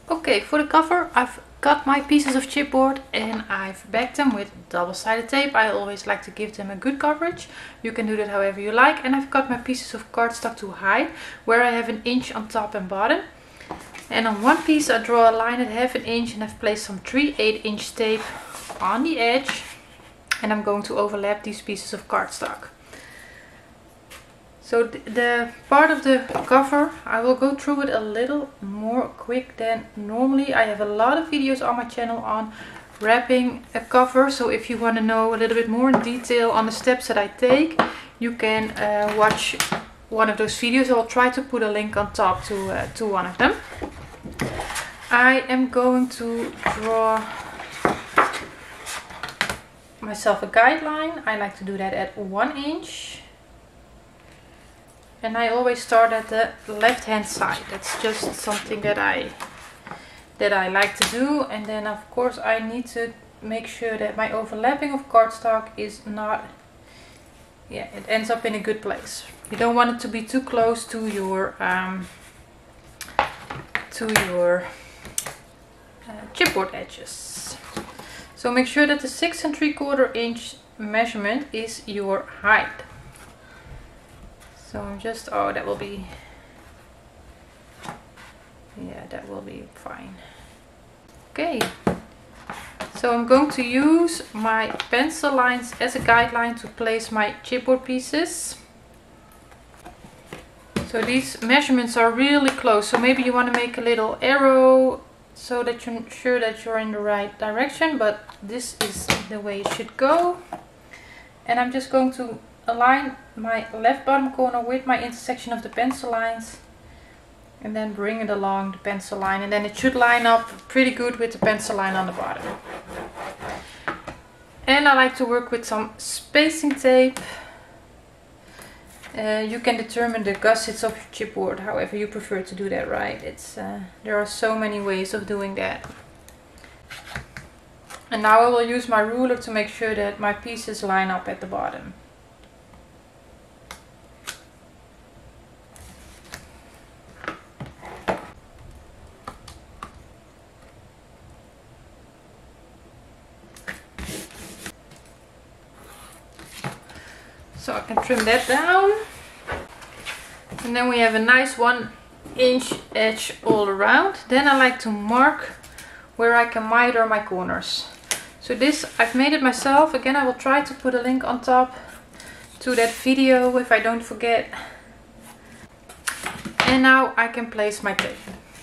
Okay, for the cover I've cut my pieces of chipboard and I've backed them with double-sided tape. I always like to give them a good coverage. You can do that however you like. And I've cut my pieces of cardstock to height, where I have 1 inch on top and bottom. And on one piece I draw a line at 1/2 inch and I've placed some 3/8 inch tape on the edge. And I'm going to overlap these pieces of cardstock. So the part of the cover, I will go through it a little more quick than normally. I have a lot of videos on my channel on wrapping a cover. So if you want to know a little bit more in detail on the steps that I take, you can watch one of those videos. I'll try to put a link on top to one of them. I am going to draw myself a guideline. I like to do that at 1 inch. And I always start at the left hand side. That's just something that I like to do. And then of course I need to make sure that my overlapping of cardstock is not, it ends up in a good place. You don't want it to be too close to your chipboard edges. So make sure that the 6 3/4 inch measurement is your height. So I'm just, that will be, that will be fine. Okay, so I'm going to use my pencil lines as a guideline to place my chipboard pieces. So these measurements are really close, so maybe you want to make a little arrow so that you're sure that you're in the right direction, but this is the way it should go. And I'm just going to align my left bottom corner with my intersection of the pencil lines and then bring it along the pencil line, and then it should line up pretty good with the pencil line on the bottom. And I like to work with some spacing tape. You can determine the gussets of your chipboard however you prefer to do that, right? There are so many ways of doing that. And now I will use my ruler to make sure that my pieces line up at the bottom. So I can trim that down. And then we have a nice 1 inch edge all around. Then I like to mark where I can miter my corners. So this, I've made it myself. Again, I will try to put a link on top to that video if I don't forget. And now I can place my tape.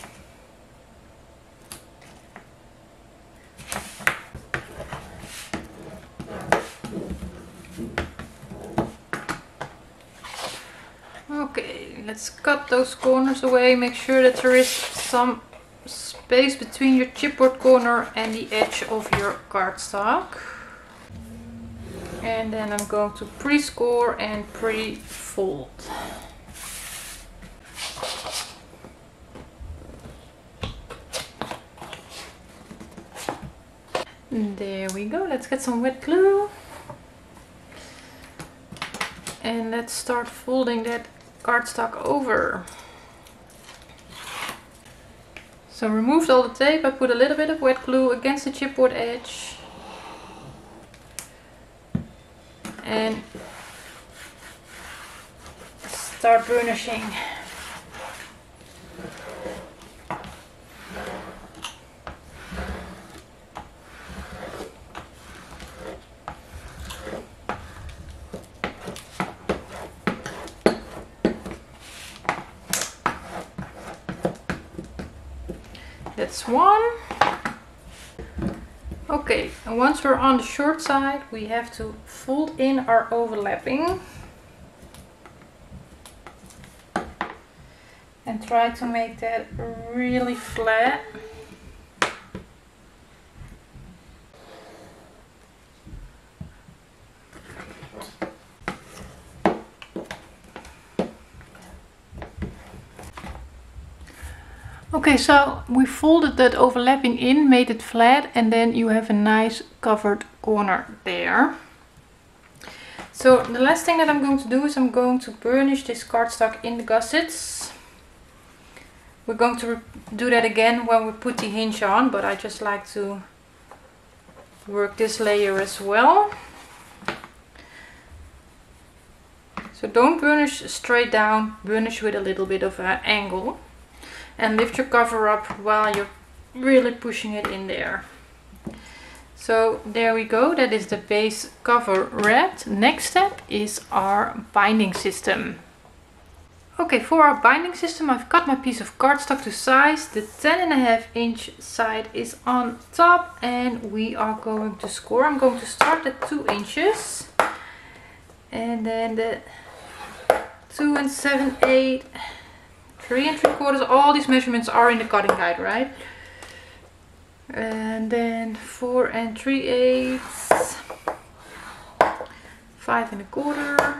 Okay, let's cut those corners away. Make sure that there is some space between your chipboard corner and the edge of your cardstock. And then I'm going to pre-score and pre-fold. There we go. Let's get some wet glue. And let's start folding that cardstock over. So removed all the tape. I put a little bit of wet glue against the chipboard edge. And start burnishing. That's one. Okay, and once we're on the short side, we have to fold in our overlapping and try to make that really flat. Okay, so we folded that overlapping in, made it flat, and then you have a nice covered corner there. So the last thing that I'm going to do is I'm going to burnish this cardstock in the gussets. We're going to do that again when we put the hinge on, but I just like to work this layer as well. So don't burnish straight down, burnish with a little bit of an angle. And lift your cover up while you're really pushing it in there. So there we go, that is the base cover wrapped. Next step is our binding system. Okay, for our binding system I've cut my piece of cardstock to size. The 10.5 inch side is on top and we are going to score. I'm going to start at 2 inches. And then the 2 7/8, 3 3/4, all these measurements are in the cutting guide, right? And then 4 3/8, 5 1/4,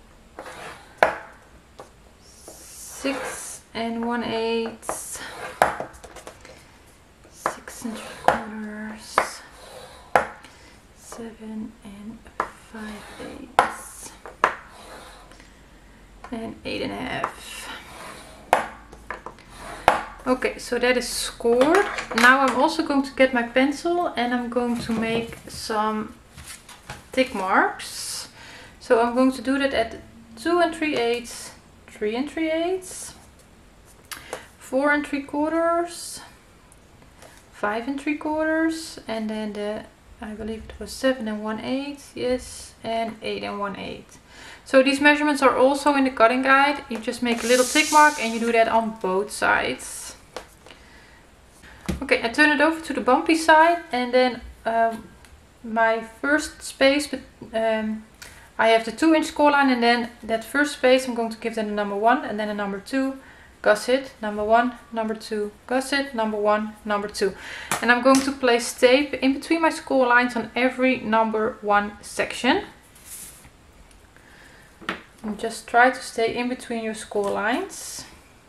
6 1/8, 6 3/4, 7 5/8, and 8.5. Okay, so that is scored. Now I'm also going to get my pencil and I'm going to make some tick marks. So I'm going to do that at 2 3/8, 3 3/8, 4 3/4, 5 3/4, and then the, I believe it was 7 1/8, yes, and 8 1/8. So these measurements are also in the cutting guide. You just make a little tick mark and you do that on both sides. Okay, I turn it over to the bumpy side, and then my first space, but I have the 2 inch score line, and then that first space I'm going to give them a number 1 and then a number 2, gusset, number 1, number 2, gusset, number 1, number 2. And I'm going to place tape in between my score lines on every number 1 section. And just try to stay in between your score lines.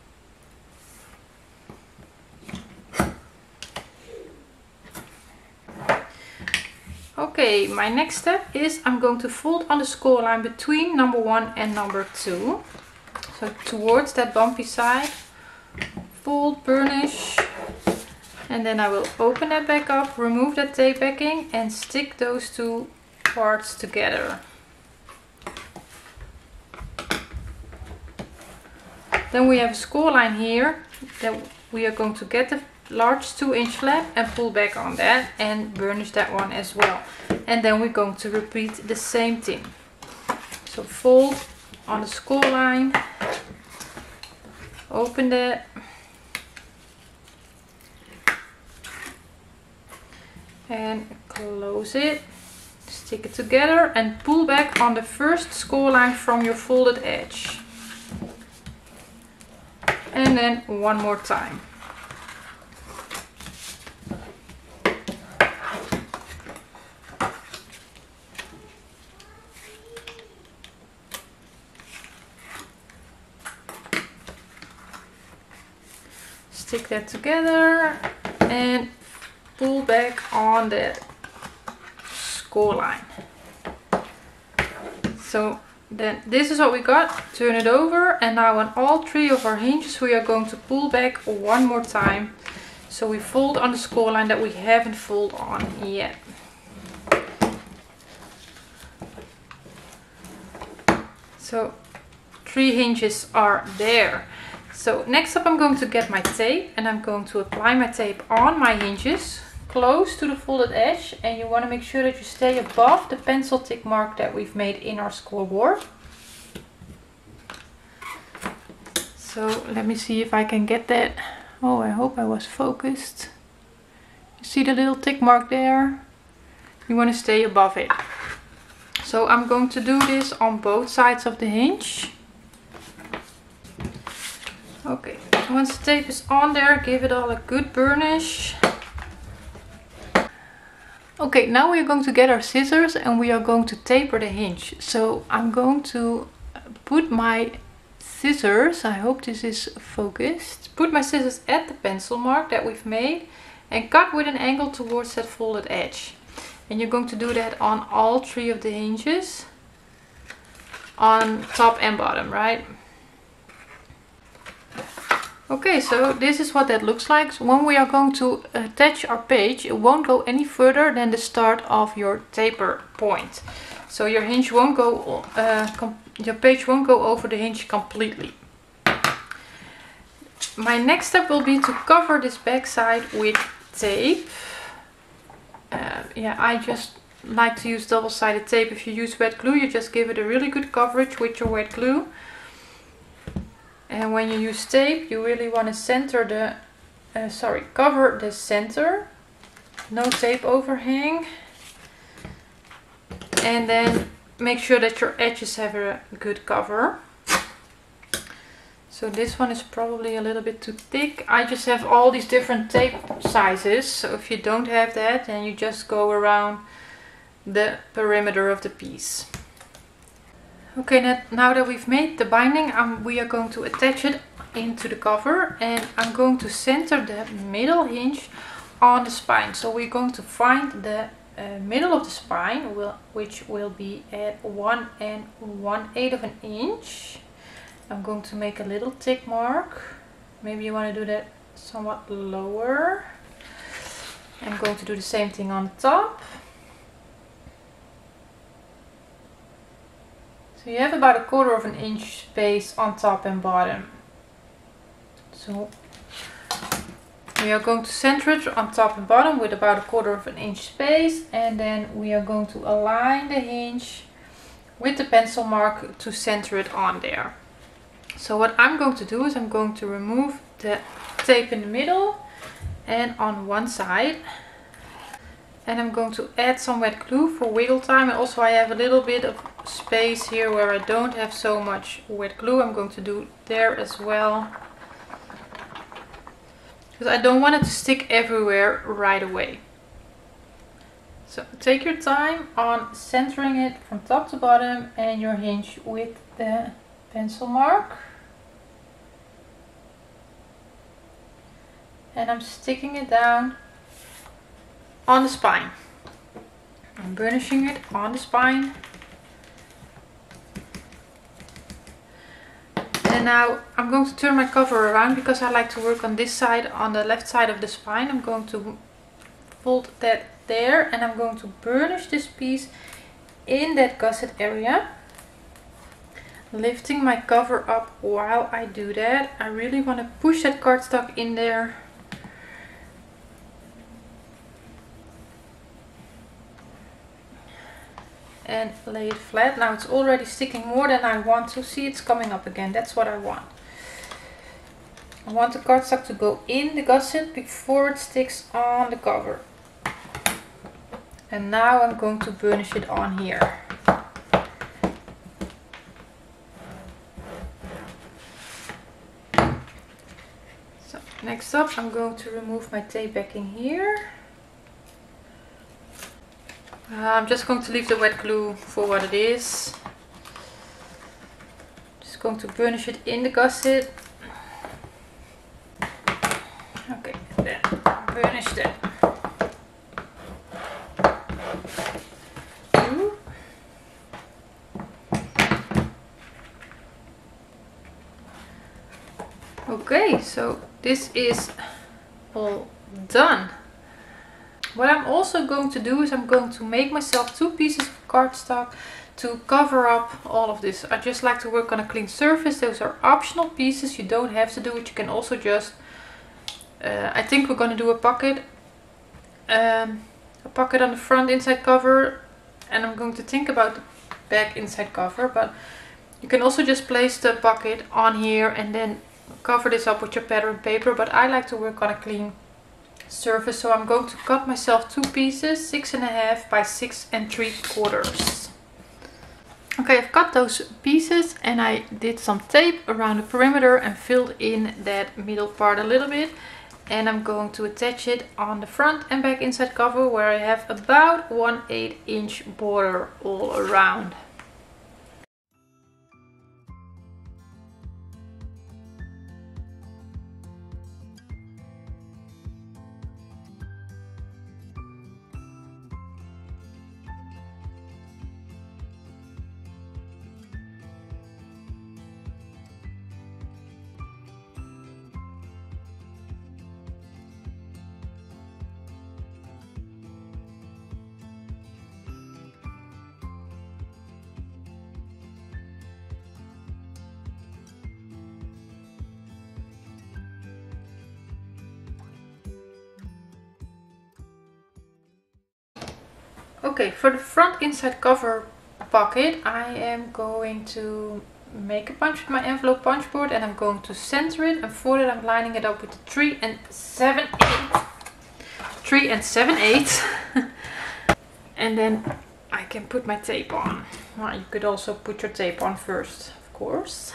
Okay, my next step is I'm going to fold on the score line between number 1 and number 2. So towards that bumpy side, fold, burnish, and then I will open that back up, remove that tape backing and stick those two parts together. Then we have a score line here that we are going to get the large 2 inch flap and pull back on that and burnish that one as well. And then we're going to repeat the same thing. So fold on the score line, open that, and close it, stick it together and pull back on the first score line from your folded edge. And then one more time. Stick that together and pull back on the score line. So then this is what we got. Turn it over, and now on all 3 of our hinges we are going to pull back one more time. So we fold on the score line that we haven't folded on yet. So 3 hinges are there. So next up I'm going to get my tape and I'm going to apply my tape on my hinges close to the folded edge, and you want to make sure that you stay above the pencil tick mark that we've made in our scoreboard. So let me see if I can get that. Oh, I hope I was focused. You see the little tick mark there? You want to stay above it. So I'm going to do this on both sides of the hinge. Okay, once the tape is on there, give it all a good burnish. Okay, now we are going to get our scissors and we are going to taper the hinge. So I'm going to put my scissors, I hope this is focused, put my scissors at the pencil mark that we've made and cut with an angle towards that folded edge. And you're going to do that on all 3 of the hinges, on top and bottom, right? Okay, so this is what that looks like. So when we are going to attach our page, it won't go any further than the start of your taper point. So your hinge won't go, your page won't go over the hinge completely. My next step will be to cover this back side with tape. Yeah, I just like to use double-sided tape. If you use wet glue, you just give it a really good coverage with your wet glue. And when you use tape, you really want to center the, cover the center. No tape overhang. And then make sure that your edges have a good cover. So this one is probably a little bit too thick. I just have all these different tape sizes. So if you don't have that, then you just go around the perimeter of the piece. Okay, now that we've made the binding, we are going to attach it into the cover. And I'm going to center the middle hinge on the spine. So we're going to find the middle of the spine, which will be at 1 1/8 of an inch. I'm going to make a little tick mark. Maybe you want to do that somewhat lower. I'm going to do the same thing on top. So you have about 1/4 of an inch space on top and bottom. So we are going to center it on top and bottom with about 1/4 of an inch space, and then we are going to align the hinge with the pencil mark to center it on there. So what I'm going to do is I'm going to remove the tape in the middle and on one side. And I'm going to add some wet glue for wiggle time. And also I have a little bit of space here where I don't have so much wet glue. I'm going to do there as well, because I don't want it to stick everywhere right away. So take your time on centering it from top to bottom and your hinge with the pencil mark. And I'm sticking it down on the spine. I'm burnishing it on the spine. And now I'm going to turn my cover around because I like to work on this side, on the left side of the spine. I'm going to fold that there and I'm going to burnish this piece in that gusset area. Lifting my cover up while I do that. I really want to push that cardstock in there. And lay it flat. Now it's already sticking more than I want to. See, it's coming up again. That's what I want. I want the cardstock to go in the gusset before it sticks on the cover. And now I'm going to burnish it on here. So next up I'm going to remove my tape backing here. I'm just going to leave the wet glue for what it is. Just going to burnish it in the gusset. Okay, then burnish that. Okay, so this is all done. What I'm also going to do is I'm going to make myself 2 pieces of cardstock to cover up all of this. I just like to work on a clean surface. Those are optional pieces. You don't have to do it. You can also just, I think we're going to do a pocket on the front inside cover. And I'm going to think about the back inside cover. But you can also just place the pocket on here and then cover this up with your pattern paper. But I like to work on a clean surface, so I'm going to cut myself 2 pieces, 6.5 by 6 3/4. Okay, I've cut those pieces and I did some tape around the perimeter and filled in that middle part a little bit, and I'm going to attach it on the front and back inside cover where I have about 1/8 inch border all around. Okay, for the front inside cover pocket, I am going to make a punch with my envelope punch board, and I'm going to center it, and for that I'm lining it up with the 3 and 7/8. 3 and 7/8. And then I can put my tape on. Well, you could also put your tape on first, of course.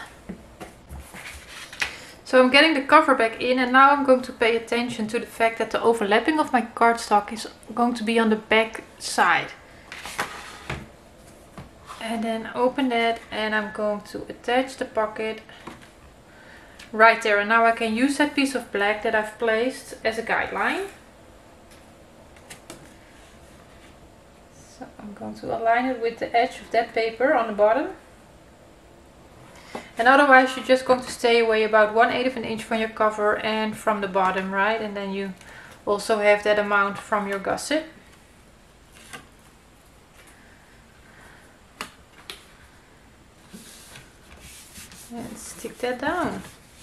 So I'm getting the cover back in, and now I'm going to pay attention to the fact that the overlapping of my cardstock is going to be on the back side. And then open that, and I'm going to attach the pocket right there. And now I can use that piece of black that I've placed as a guideline. So I'm going to align it with the edge of that paper on the bottom. And otherwise you're just going to stay away about 1/8 of an inch from your cover and from the bottom, right? And then you also have that amount from your gusset. And stick that down.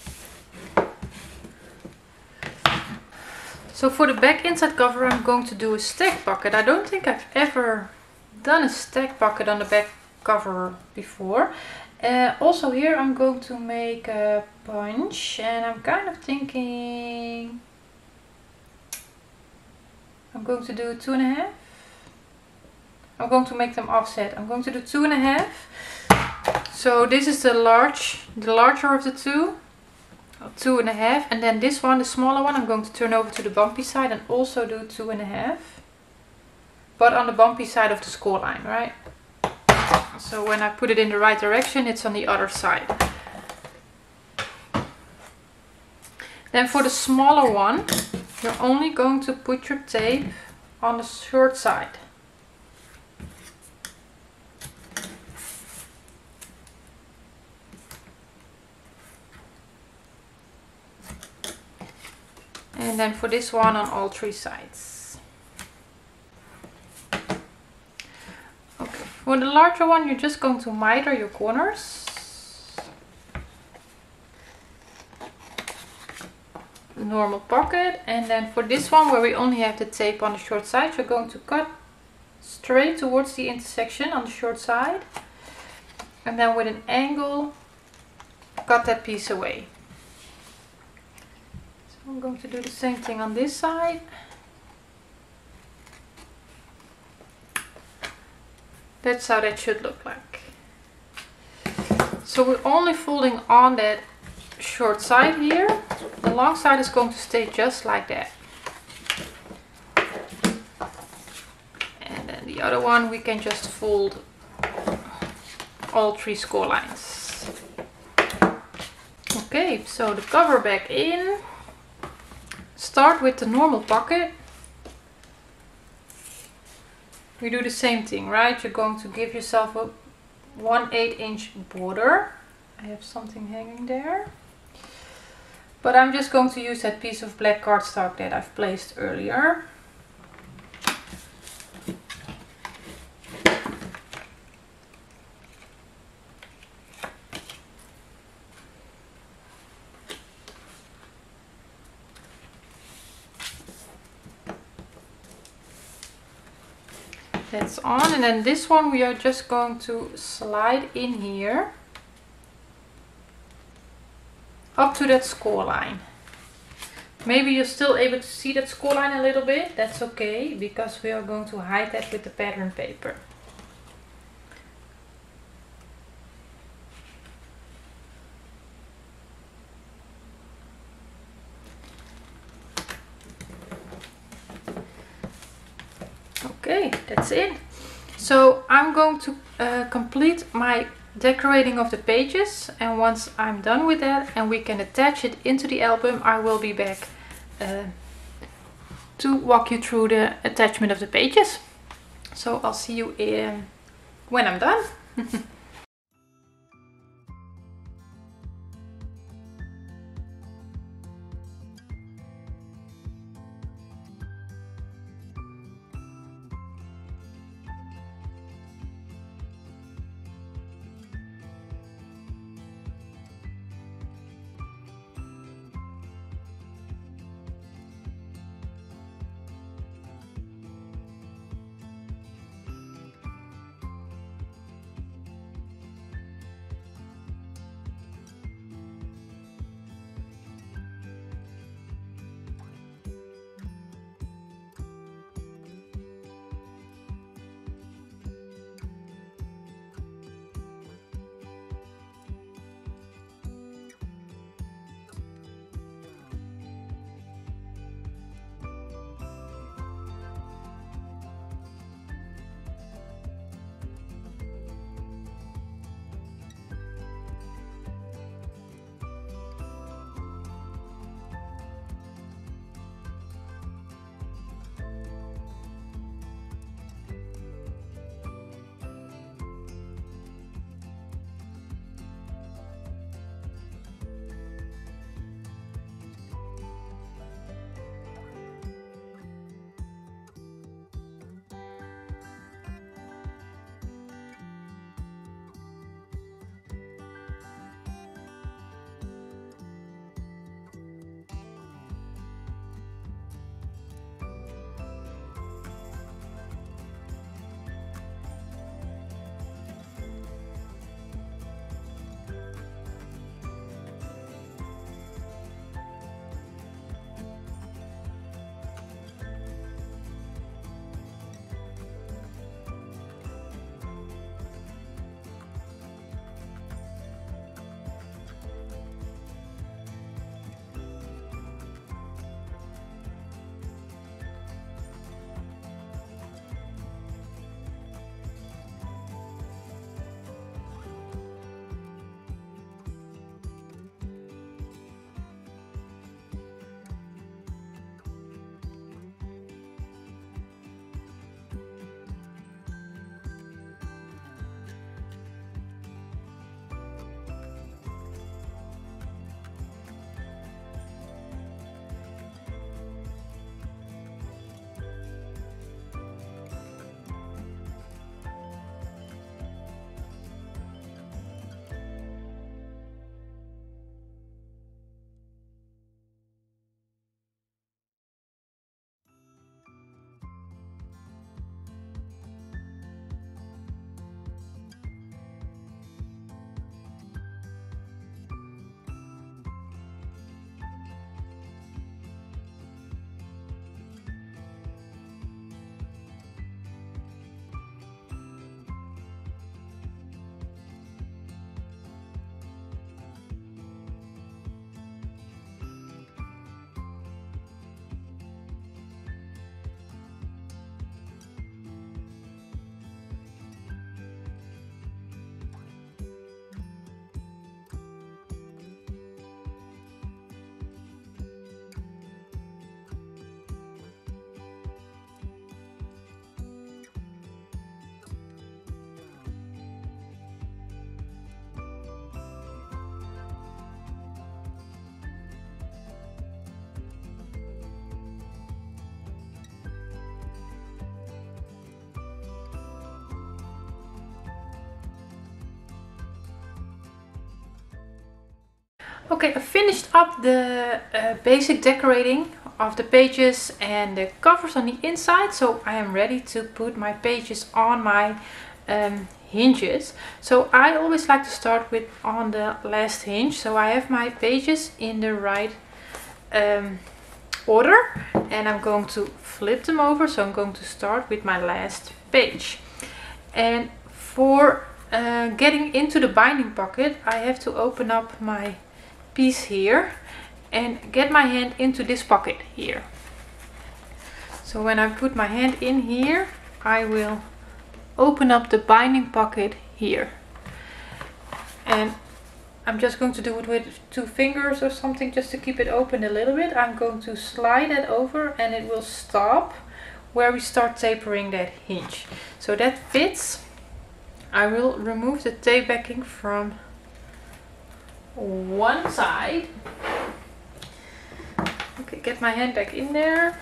So for the back inside cover I'm going to do a stack pocket. I don't think I've ever done a stack pocket on the back cover before. Also here I'm going to make a punch, and I'm kind of thinking I'm going to do 2.5. I'm going to make them offset. I'm going to do 2.5. So this is the larger of the two, 2.5, and then this one, the smaller one, I'm going to turn over to the bumpy side and also do 2.5, but on the bumpy side of the score line, right? So when I put it in the right direction, it's on the other side. Then for the smaller one, you're only going to put your tape on the short side. And then for this one on all 3 sides. Okay, for the larger one you're just going to miter your corners. Normal pocket. And then for this one where we only have the tape on the short side, you're going to cut straight towards the intersection on the short side. And then with an angle, cut that piece away. I'm going to do the same thing on this side. That's how that should look like. So we're only folding on that short side here. The long side is going to stay just like that. And then the other one we can just fold all 3 score lines. Okay, so the cover back in. Start with the normal pocket. We do the same thing, right? You're going to give yourself a 1/8 inch border. I have something hanging there. But I'm just going to use that piece of black cardstock that I've placed earlier. That's on, and then this one we are just going to slide in here up to that score line. Maybe you're still able to see that score line a little bit. That's okay, because we are going to hide that with the pattern paper. Okay, that's it. So I'm going to complete my decorating of the pages, and once I'm done with that and we can attach it into the album, I will be back to walk you through the attachment of the pages. So I'll see you when I'm done. Okay, I finished up the basic decorating of the pages and the covers on the inside, so I am ready to put my pages on my hinges. So I always like to start with on the last hinge, so I have my pages in the right order, and I'm going to flip them over. So I'm going to start with my last page, and for getting into the binding pocket I have to open up my piece here and get my hand into this pocket here. So when I put my hand in here, I will open up the binding pocket here, and I'm just going to do it with 2 fingers or something just to keep it open a little bit. I'm going to slide it over and it will stop where we start tapering that hinge. So that fits. I will remove the tape backing from one side. Okay, get my hand back in there.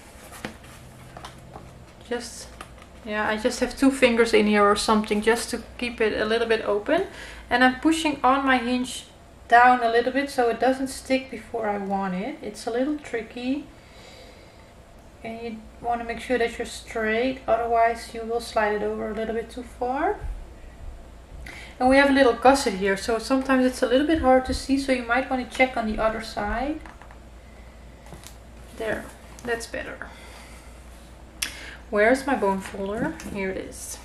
I just have 2 fingers in here or something just to keep it a little bit open. And I'm pushing on my hinge down a little bit so it doesn't stick before I want it. It's a little tricky. And you want to make sure that you're straight, otherwise you will slide it over a little bit too far. And we have a little gusset here, so sometimes it's a little bit hard to see, so you might want to check on the other side. There, that's better. Where's my bone folder? Here it is.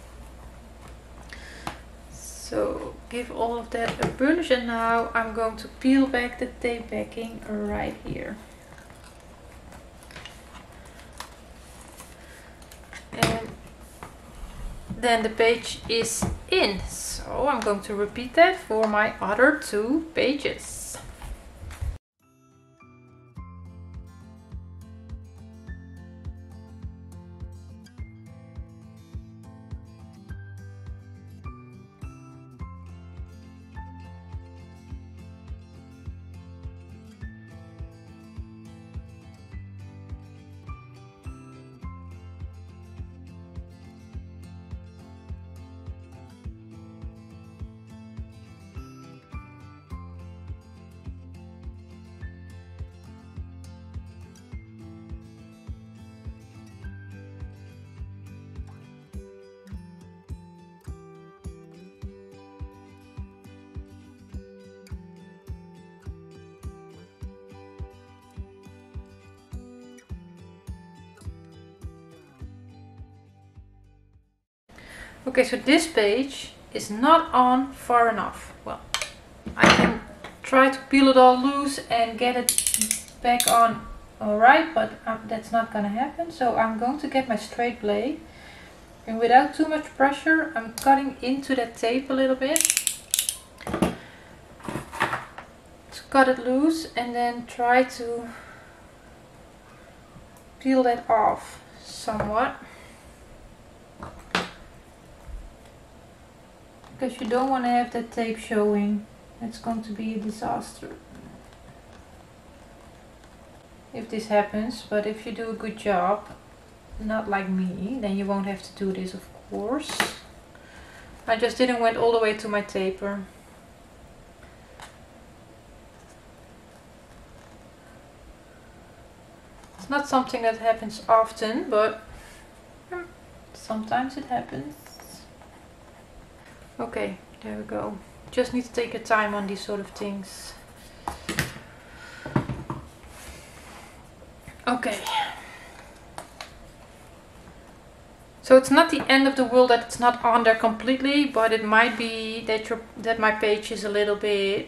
So give all of that a bunch, and now I'm going to peel back the tape backing right here. And then the page is in. So I'm going to repeat that for my other 2 pages. Okay, so this page is not on far enough. Well, I can try to peel it all loose and get it back on alright, but that's not gonna happen. So I'm going to get my straight blade, and without too much pressure I'm cutting into that tape a little bit to cut it loose, and then try to peel that off somewhat. Because you don't want to have that tape showing. It's going to be a disaster if this happens, but if you do a good job, not like me, then you won't have to do this, of course. I just didn't went all the way to my taper. It's not something that happens often, but sometimes it happens. Okay, there we go. Just need to take your time on these sort of things. Okay. So it's not the end of the world that it's not on there completely, but it might be that my page is a little bit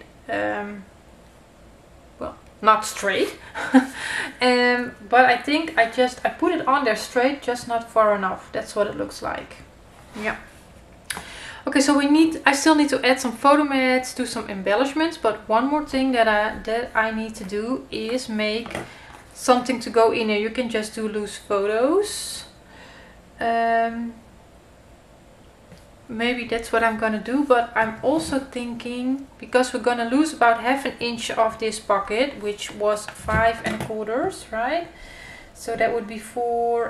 well, not straight. But I think I put it on there straight, just not far enough. That's what it looks like. Yeah. Okay, so I still need to add some photo mats, do some embellishments, but one more thing that I need to do is make something to go in here. You can just do loose photos. Maybe that's what I'm gonna do, but I'm also thinking, because we're gonna lose about ½ an inch of this pocket, which was 5 1/4, right? So that would be 4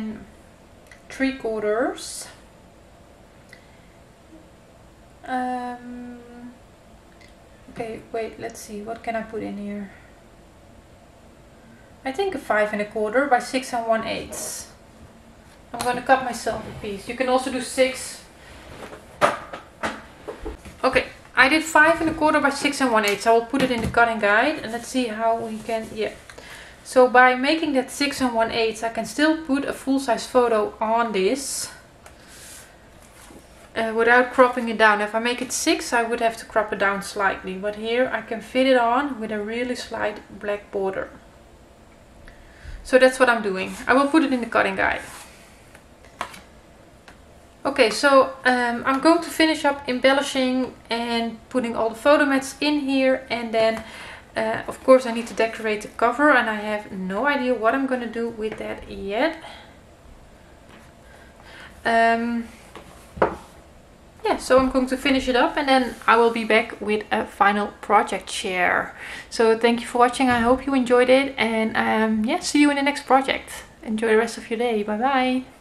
3/4. Okay, wait, let's see, what can I put in here? I think a 5 1/4 by 6 1/8. I'm gonna cut myself a piece. You can also do 6. Okay, I did 5 1/4 by 6 1/8. So I will put it in the cutting guide and let's see how we can, yeah. So by making that 6 1/8, I can still put a full-size photo on this without cropping it down. If I make it 6, I would have to crop it down slightly, but here I can fit it on with a really slight black border. So that's what I'm doing. I will put it in the cutting guide. Okay, so I'm going to finish up embellishing and putting all the photo mats in here, and then of course I need to decorate the cover, and I have no idea what I'm going to do with that yet. Yeah, so I'm going to finish it up and then I will be back with a final project share. So thank you for watching. I hope you enjoyed it, and yeah, see you in the next project. Enjoy the rest of your day. Bye bye.